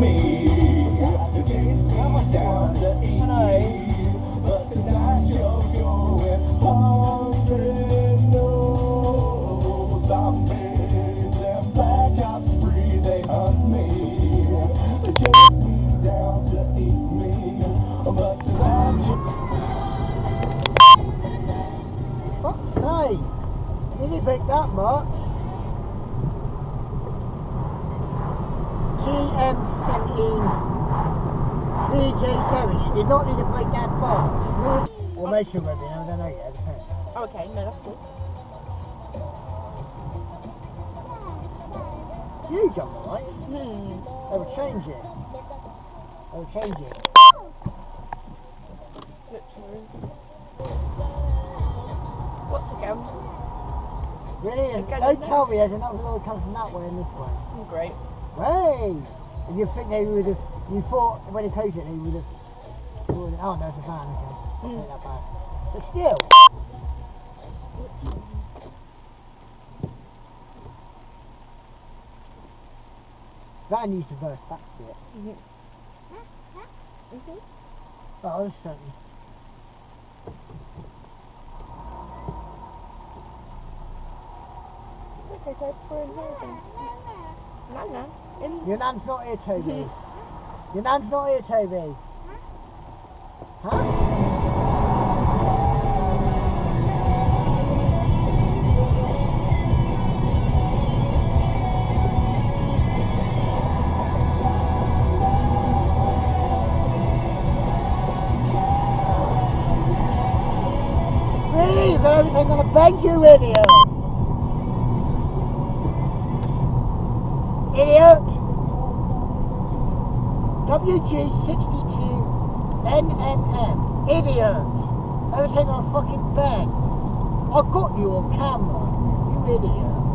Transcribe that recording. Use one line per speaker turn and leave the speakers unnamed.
Didn't pick that much. TM17 3J7. She did not need to break that far. We'll make sure we're I don't know yet.
Okay, no, that's good.
Huge on the right. They will change it. They will change it.
Literally. What's the go?
Really? Don't tell me there's another road comes from that way and this way.
Great.
Hey! And you think they would have, you thought when it closed it they would have, oh no, it's a van, okay. Take that back. But still. That needs to verse back to it. Oh, that's certainly.
Okay, so we're in here then. Nana.
Your nan's not here, Toby. Your nan's not here, Toby. Huh? Please, I'm gonna beg you, idiot! Idiot! WG62 NNM. Idiot! Everything on a fucking bed. I got you on camera. You idiot.